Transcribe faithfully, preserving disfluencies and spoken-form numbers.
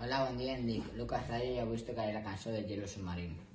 Hola, bon dia, em dic Lucas Rayo i avui us tocaré la cançó del Gelo Submarín.